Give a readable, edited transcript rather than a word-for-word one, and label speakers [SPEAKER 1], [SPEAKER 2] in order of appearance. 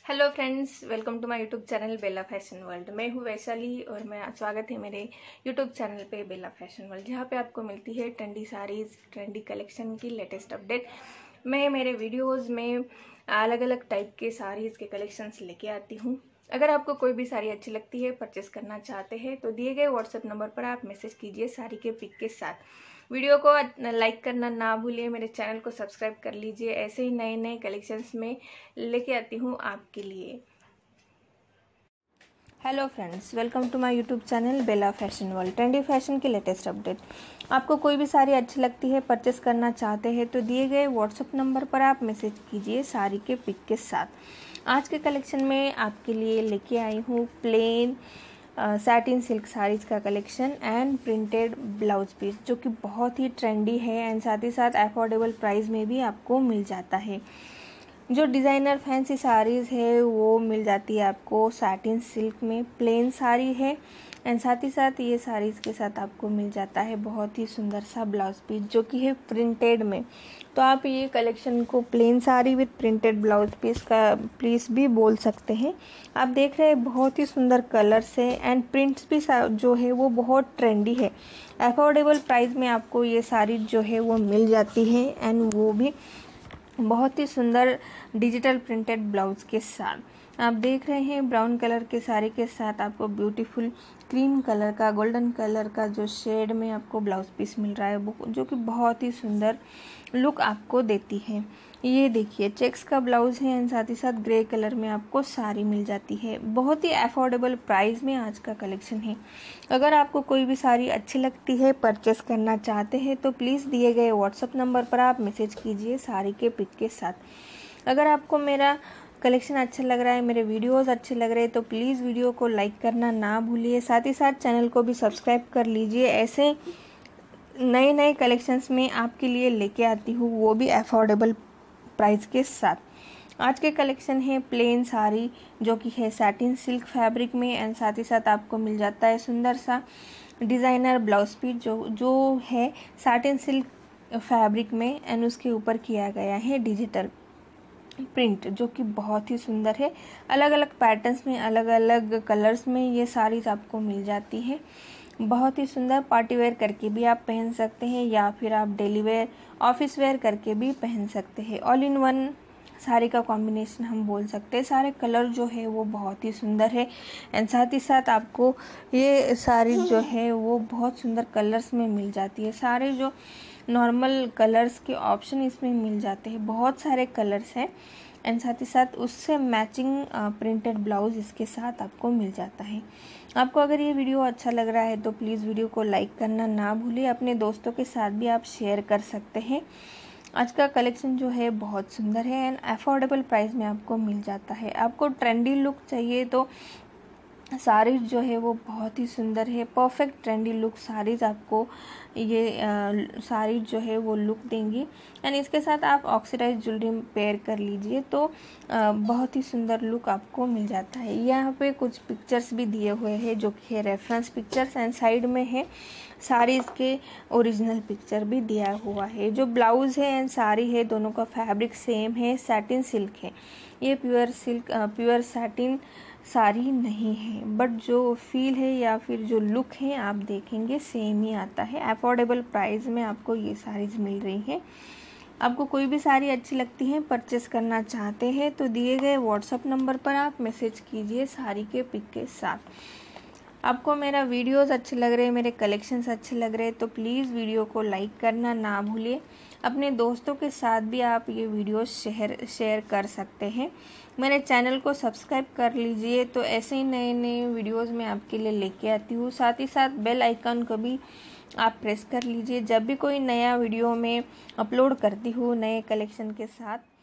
[SPEAKER 1] Hello friends, welcome to my YouTube channel Bela fashion world. मैं हूँ वैशाली और मैं स्वागत है मेरे यूट्यूब चैनल पे बेला फैशन वर्ल्ड, जहाँ पे आपको मिलती है ट्रेंडी साड़ीज़, ट्रेंडी कलेक्शन की लेटेस्ट अपडेट। मैं मेरे वीडियोस में अलग अलग टाइप के साड़ीज़ के कलेक्शंस लेके आती हूँ। अगर आपको कोई भी साड़ी अच्छी लगती है, परचेस करना चाहते हैं, तो दिए गए व्हाट्सएप नंबर पर आप मैसेज कीजिए साड़ी के पिक के साथ। वीडियो को लाइक करना ना भूलिए, मेरे चैनल को सब्सक्राइब कर लीजिए। ऐसे ही नए नए कलेक्शंस में लेके आती हूँ आपके लिए। Hello friends, welcome to my YouTube channel Bela fashion world. Trendy fashion की लेटेस्ट अपडेट। आपको कोई भी साड़ी अच्छी लगती है, परचेस करना चाहते हैं, तो दिए गए व्हाट्सएप नंबर पर आप मैसेज कीजिए साड़ी के पिक के साथ। आज के कलेक्शन में आपके लिए लेके आई हूँ प्लेन सैटिन सिल्क साड़ीज का collection and printed blouse piece, जो कि बहुत ही ट्रेंडी है एंड साथ ही साथ अफोर्डेबल प्राइस में भी आपको मिल जाता है। जो डिज़ाइनर फैंसी साड़ीज़ है वो मिल जाती है आपको सैटिन सिल्क में। प्लेन साड़ी है एंड साथ ही साथ ये साड़ीज़ के साथ आपको मिल जाता है बहुत ही सुंदर सा ब्लाउज पीस, जो कि है प्रिंटेड में। तो आप ये कलेक्शन को plain sari with printed blouse piece का पीस भी बोल सकते हैं। आप देख रहे हैं बहुत ही सुंदर कलर्स है एंड प्रिंट्स भी जो है वो बहुत ट्रेंडी है। अफोर्डेबल प्राइस में आपको ये साड़ी जो है वो मिल जाती है एंड वो भी बहुत ही सुंदर डिजिटल प्रिंटेड ब्लाउज के साथ। आप देख रहे हैं ब्राउन कलर के साड़ी के साथ आपको ब्यूटीफुल क्रीम कलर का, गोल्डन कलर का जो शेड में आपको ब्लाउज पीस मिल रहा है, जो कि बहुत ही सुंदर लुक आपको देती है। ये देखिए चेक्स का ब्लाउज है एंड साथ ही साथ ग्रे कलर में आपको साड़ी मिल जाती है। बहुत ही अफोर्डेबल प्राइस में आज का कलेक्शन है। अगर आपको कोई भी साड़ी अच्छी लगती है, परचेस करना चाहते हैं, तो प्लीज़ दिए गए व्हाट्सएप नंबर पर आप मैसेज कीजिए साड़ी के पिक के साथ। अगर आपको मेरा कलेक्शन अच्छा लग रहा है, मेरे वीडियोस अच्छे लग रहे हैं, तो प्लीज़ वीडियो को लाइक करना ना भूलिए। साथ ही साथ चैनल को भी सब्सक्राइब कर लीजिए। ऐसे नए नए कलेक्शंस में आपके लिए लेके आती हूँ, वो भी अफोर्डेबल प्राइस के साथ। आज के कलेक्शन है प्लेन साड़ी, जो कि है सैटिन सिल्क फैब्रिक में एंड साथ ही साथ आपको मिल जाता है सुंदर सा डिज़ाइनर ब्लाउज पीस, जो है सैटिन सिल्क फैब्रिक में एंड उसके ऊपर किया गया है डिजिटल प्रिंट, जो कि बहुत ही सुंदर है। अलग अलग पैटर्न्स में, अलग अलग कलर्स में ये साड़ीज आपको मिल जाती है। बहुत ही सुंदर पार्टी वेयर करके भी आप पहन सकते हैं या फिर आप डेली वेयर, ऑफिस वेयर करके भी पहन सकते हैं। ऑल इन वन साड़ी का कॉम्बिनेशन हम बोल सकते हैं। सारे कलर जो है वो बहुत ही सुंदर है एंड साथ ही साथ आपको ये साड़ी जो है वो बहुत सुंदर कलर्स में मिल जाती है। सारे जो नॉर्मल कलर्स के ऑप्शन इसमें मिल जाते हैं, बहुत सारे कलर्स हैं एंड साथ ही साथ उससे मैचिंग प्रिंटेड ब्लाउज इसके साथ आपको मिल जाता है। आपको अगर ये वीडियो अच्छा लग रहा है तो प्लीज़ वीडियो को लाइक करना ना भूलिए। अपने दोस्तों के साथ भी आप शेयर कर सकते हैं। आज का कलेक्शन जो है बहुत सुंदर है एंड अफोर्डेबल प्राइस में आपको मिल जाता है। आपको ट्रेंडी लुक चाहिए तो साड़ीज जो है वो बहुत ही सुंदर है। परफेक्ट ट्रेंडी लुक साड़ीज आपको ये साड़ी जो है वो लुक देंगी एंड इसके साथ आप ऑक्सीडाइज ज्वेलरी पेयर कर लीजिए तो बहुत ही सुंदर लुक आपको मिल जाता है। यहाँ पे कुछ पिक्चर्स भी दिए हुए हैं, जो कि है रेफरेंस पिक्चर्स एंड साइड में है साड़ीज के ओरिजिनल पिक्चर भी दिया हुआ है। जो ब्लाउज है एंड साड़ी है, दोनों का फैब्रिक सेम है, सैटिन सिल्क है। ये प्योर सैटिन साड़ी नहीं है, बट जो फील है या फिर जो लुक है आप देखेंगे सेम ही आता है। अफोर्डेबल प्राइस में आपको ये साड़ीज मिल रही है। आपको कोई भी साड़ी अच्छी लगती है, परचेस करना चाहते हैं, तो दिए गए व्हाट्सएप नंबर पर आप मैसेज कीजिए साड़ी के पिक के साथ। आपको मेरा वीडियोस अच्छे लग रहे हैं, मेरे कलेक्शंस अच्छे लग रहे हैं, तो प्लीज़ वीडियो को लाइक करना ना भूलिए। अपने दोस्तों के साथ भी आप ये वीडियो शेयर कर सकते हैं। मेरे चैनल को सब्सक्राइब कर लीजिए, तो ऐसे ही नए नए वीडियोस मैं आपके लिए लेके आती हूँ। साथ ही साथ बेल आइकन को भी आप प्रेस कर लीजिए, जब भी कोई नया वीडियो में अपलोड करती हूँ नए कलेक्शन के साथ।